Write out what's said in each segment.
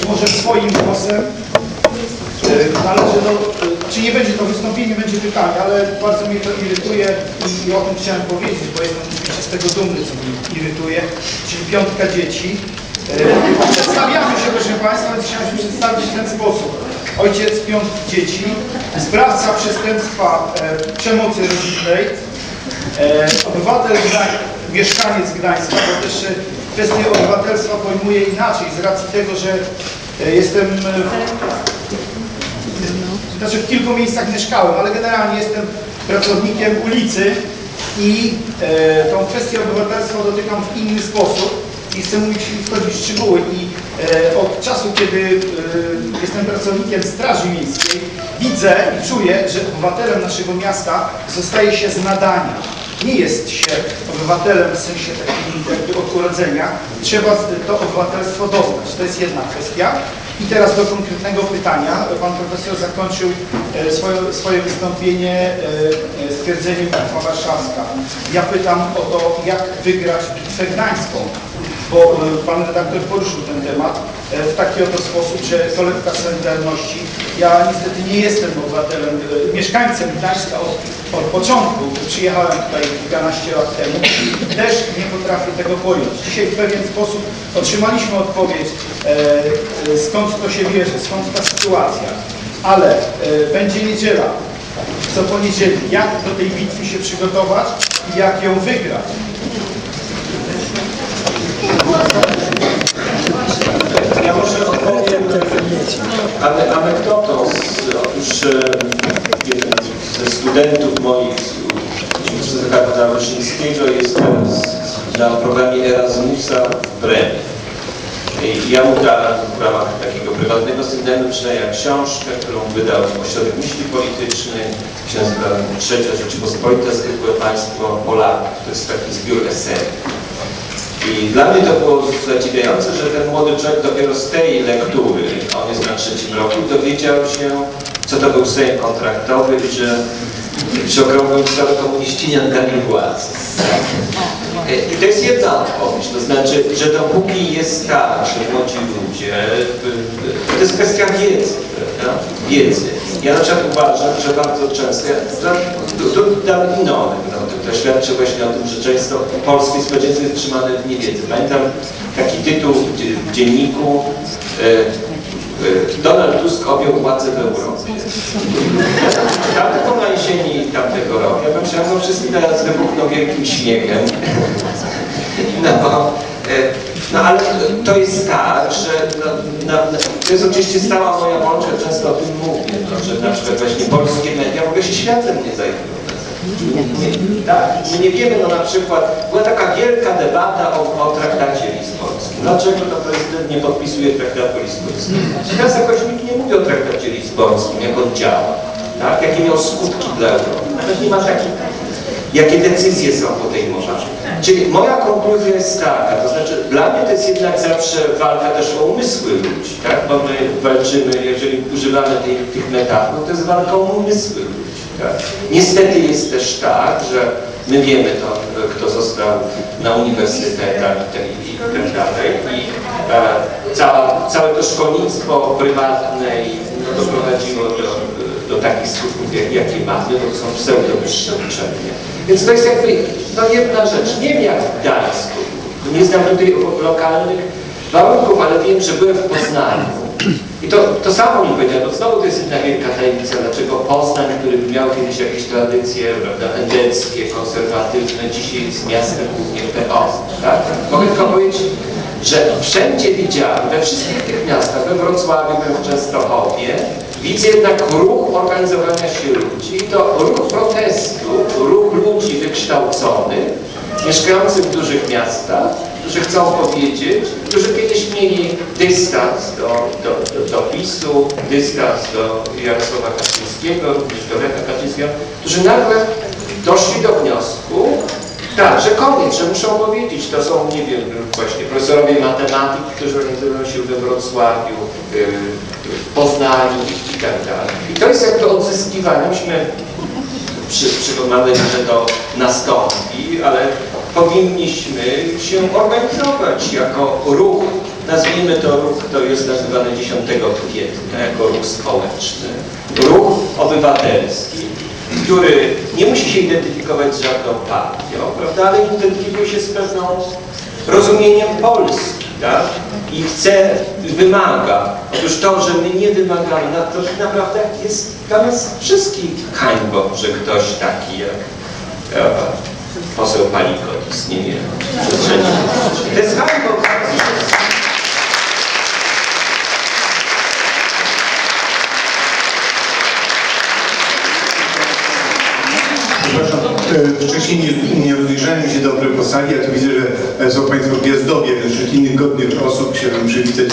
może swoim głosem należy czy nie będzie to wystąpienie, będzie pytanie, ale bardzo mnie to irytuje i o tym chciałem powiedzieć, bo jestem oczywiście z tego dumny, co mnie irytuje, czyli 5 dzieci. Przedstawiamy się, proszę Państwa, ale chciałem się przedstawić w ten sposób. Ojciec 5 dzieci, sprawca przestępstwa przemocy rodzinnej, obywatel mieszkaniec Gdańska, bo też kwestię obywatelstwa pojmuję inaczej, z racji tego, że jestem, znaczy w kilku miejscach mieszkałem, ale generalnie jestem pracownikiem ulicy i tą kwestię obywatelstwa dotykam w inny sposób i chcę wchodzić w szczegóły. I od czasu, kiedy jestem pracownikiem Straży Miejskiej, widzę i czuję, że obywatelem naszego miasta zostaje się z nadania. Nie jest się obywatelem w sensie takim jakby od urodzenia. Trzeba to obywatelstwo dostać. To jest jedna kwestia. I teraz do konkretnego pytania. Pan profesor zakończył swoje wystąpienie stwierdzeniem Bitwa Warszawska. Ja pytam o to, jak wygrać Bitwę Gdańską, bo pan redaktor poruszył ten temat w taki oto sposób, że kolekta solidarności. Ja niestety nie jestem obywatelem, mieszkańcem Gdańska od początku. Przyjechałem tutaj kilkanaście lat temu i też nie potrafię tego pojąć. Dzisiaj w pewien sposób otrzymaliśmy odpowiedź, skąd to się bierze, skąd ta sytuacja. Ale będzie niedziela, co poniedzieli. Jak do tej bitwy się przygotować i jak ją wygrać? Ja może odpowiem anegdotą ze studentów moich z Uniwersytetu Wyszyńskiego. Jestem na programie Erasmusa w Bremie. I ja mu dałem w ramach takiego prywatnego sygnału czytania książkę, którą wydał Ośrodek Myśli Politycznej, się nazywa Trzecia Rzeczypospolita, Zwykłe Państwo Polaków. To jest taki zbiór esej. I dla mnie to było zadziwiające, że ten młody człowiek dopiero z tej lektury, on jest na 3. roku, dowiedział się, co to był Sejm kontraktowy i że przy okrągłym stole komuniści nie oddali władzy. I to jest jedna odpowiedź, to znaczy, że dopóki jest tak, że młodzi ludzie, to jest kwestia wiedzy, prawda? Wiedzy. Ja na przykład uważam, że bardzo często, dam inną anegdotę, to świadczy właśnie o tym, że często polskie społeczeństwo jest trzymane w niewiedzy. Pamiętam taki tytuł w dzienniku, Donald Tusk objął władzę w Europie. Ja tylko na jesieni tamtego roku. Ja myślałem, że wszyscy teraz wybuchną wielkim śmiechem. No ale to jest tak, że to jest oczywiście stała moja bądź, ja często o tym mówię, że na przykład właśnie polskie media w ogóle się światem nie zajmują. Tak? My nie wiemy, no na przykład była taka wielka debata o traktacie lizbońskim. Dlaczego to prezydent nie podpisuje traktatu lizbońskiego? Teraz jakoś nikt nie mówi o traktacie lizbońskim, jak on działa, tak? Jakie miał skutki dla Europy. Nawet nie ma takich, jakie decyzje są podejmowane. Czyli moja konkluzja jest taka, to znaczy dla mnie to jest jednak zawsze walka też o umysły ludzi, tak? Bo my walczymy, jeżeli używamy tych metafor, to jest walka o umysły ludzi. Tak? Niestety jest też tak, że my wiemy to, kto został na uniwersytetach i tak dalej. I całe to szkolnictwo prywatne doprowadziło do takich skutków, jakie mamy, bo to są pseudo-wyższe uczelnie. Więc to jest jakby jedna rzecz. Nie wiem jak w Gdańsku. Nie znam tutaj lokalnych warunków, ale wiem, że byłem w Poznaniu. I to samo mi powiedziano, znowu to jest jedna wielka tajemnica, dlaczego Poznań, który miał kiedyś jakieś tradycje, prawda, endeckie, konserwatywne, dzisiaj jest miastem głównie PO. Tak? Mogę tylko powiedzieć, że wszędzie widziałem, we wszystkich tych miastach, we Wrocławiu, w Częstochowie, widzę jednak ruch organizowania się ludzi, to ruch protestu, ruch ludzi wykształconych, mieszkających w dużych miastach, którzy chcą powiedzieć, którzy kiedyś mieli dystans do PiS-u, dystans do Jarosława Kaczyńskiego, również do Lecha Kaczyńskiego, którzy nagle doszli do wniosku, tak, że koniec, że muszą powiedzieć, to są, nie wiem, właśnie profesorowie matematyki, którzy organizują się we Wrocławiu, w Poznaniu i tak dalej. I to jest jakby odzyskiwanie, myśmy przekonani, że to nastąpi, ale powinniśmy się organizować jako ruch, nazwijmy to ruch, to jest nazywany 10 kwietnia jako ruch społeczny, ruch obywatelski, który nie musi się identyfikować z żadną partią, prawda, ale identyfikuje się z pewną rozumieniem Polski, tak? I chce, wymaga. Otóż to, że my nie wymagamy, to naprawdę jest dla nas wszystkich hańbą, że ktoś taki jak poseł Palikot istnieje w przestrzeni. To jest hańbą. Przepraszam, wcześniej nie rozejrzałem się dobrze po sali, a tu widzę, że są Państwo w Gwiazdowie, wśród innych godnych osób chciałem przywitać.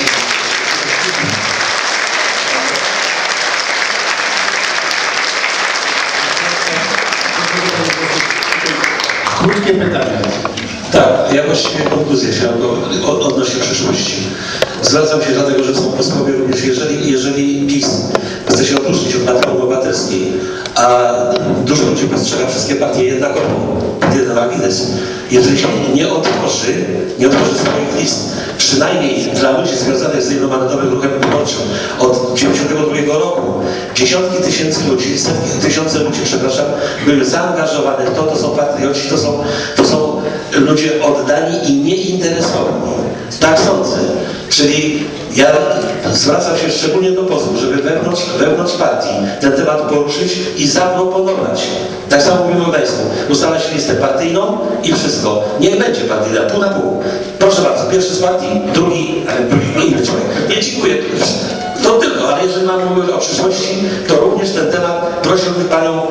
Krótkie pytania. Tak, ja właściwie konkluzję chciałem odnośnie przyszłości. Zwracam się dlatego, że są posłowie również, jeżeli PiS chce się odróżnić od Platformy Obywatelskiej, a dużo ludzi postrzega wszystkie partie jednakowo, jeden margines. Jeżeli się nie otworzy swoich list, przynajmniej dla ludzi związanych z Jednomandatowym Ruchem Wyborczym od 1992 roku, dziesiątki tysięcy ludzi, setki tysiące ludzi, przepraszam, były zaangażowane w to, to są patrioci, to są ludzie oddani i nieinteresowani. Tak sądzę. Czyli ja zwracam się szczególnie do posłów, żeby wewnątrz partii ten temat poruszyć i zaproponować. Tak samo mówimy o Gdańsku. Ustalać listę partyjną i wszystko. Niech będzie partyjna, pół na pół. Proszę bardzo, pierwszy z partii, drugi inny człowiek. Nie dziękuję. To tylko, ale jeżeli mamy mówić o przyszłości, to również ten temat prosiłbym panią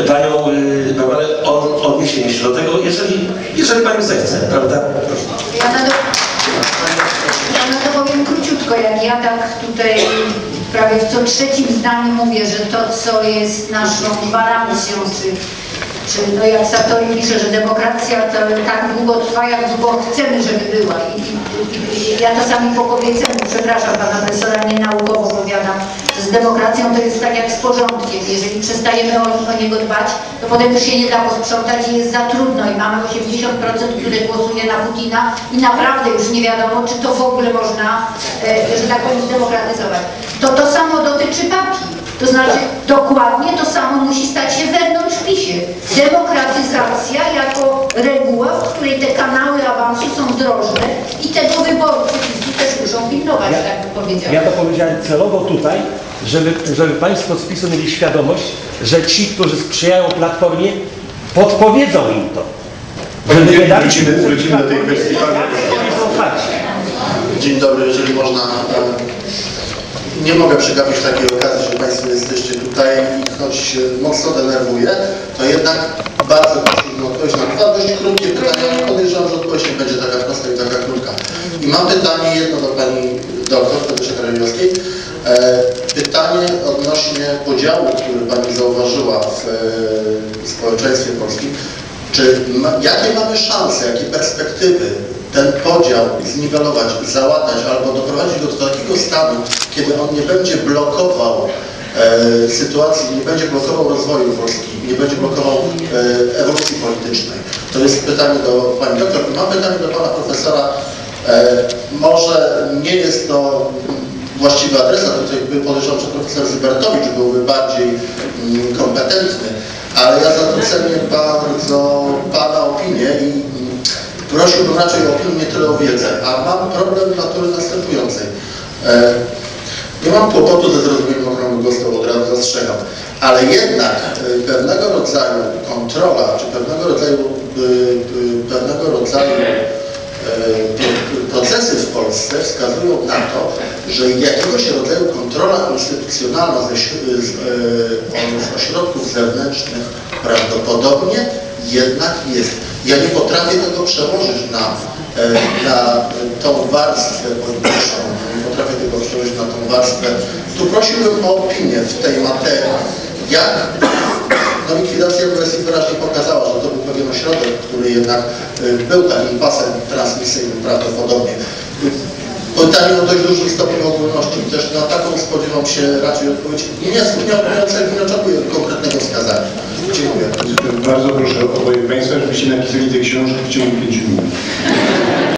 o odniesienie się do tego, jeżeli pani zechce, prawda? Proszę. Ja na to powiem króciutko, jak ja tak tutaj prawie w co trzecim zdaniu mówię, że to, co jest naszą gwarancją, czy no jak Sartori pisze, że demokracja to tak długo trwa, jak długo chcemy, żeby była. I ja czasami po kobiecemu, przepraszam pana profesora, nie naukowo powiadam, że z demokracją to jest tak jak z porządkiem. Jeżeli przestajemy o niego dbać, to potem już się nie da posprzątać i jest za trudno. I mamy 80%, które głosuje na Putina i naprawdę już nie wiadomo, czy to w ogóle można, że tak powiem, zdemokratyzować. To samo dotyczy partii. To znaczy dokładnie to samo musi stać się wewnątrz PiS-ie. Demokratyzacja jako reguła, w której te kanały awansu są drożne i tego wyborcy PiS-u też muszą pilnować, tak bym powiedział. Ja to powiedziałem celowo tutaj, żeby Państwo z PiS-u mieli świadomość, że ci, którzy sprzyjają Platformie, podpowiedzą im to. Wrócimy do tej kwestii. Dzień dobry, jeżeli można. Nie mogę przegapić takiej okazji, że Państwo jesteście tutaj i choć mocno denerwuję, to jednak bardzo prosiłbym o odpowiedź na dwa dość krótkie pytania. Podejrzewam, że odpowiedź nie będzie taka prosta i taka krótka. I mam pytanie jedno do Pani doktor Fedysze Krawiowskiej. Pytanie odnośnie podziału, który Pani zauważyła w społeczeństwie polskim. Jakie mamy szanse, jakie perspektywy ten podział zniwelować, załatać albo doprowadzić go do takiego stanu, kiedy on nie będzie blokował sytuacji, nie będzie blokował rozwoju Polski, nie będzie blokował ewolucji politycznej. To jest pytanie do Pani doktor. I mam pytanie do Pana profesora. Może nie jest to właściwy adresat, tutaj podejrzewam, że profesor Zybertowicz byłby bardziej kompetentny, ale ja za to cenię bardzo Pana opinię i prosiłbym raczej o opinię, nie tyle o wiedzę, a mam problem natury następującej. Nie mam kłopotu ze zrozumieniem ochrony głosu, od razu zastrzegam, ale jednak pewnego rodzaju kontrola, czy pewnego rodzaju procesy w Polsce wskazują na to, że jakiegoś rodzaju kontrola instytucjonalna z ośrodków zewnętrznych prawdopodobnie jednak jest. Ja nie potrafię tego przełożyć na tą warstwę polityczną, nie potrafię tego przełożyć na tą warstwę. Tu prosiłbym o opinię w tej materii. Jak likwidacja WSI wyraźnie pokazała, że to był pewien ośrodek, który jednak był takim pasem transmisyjnym prawdopodobnie. pytanie o dość dużym stopniu ogólności. Też na taką spodziewam się raczej odpowiedzi. Nie oczekuję konkretnego wskazania. Dziękuję. Bardzo proszę oboje Państwa, żebyście napisali te książki w ciągu 5 minut.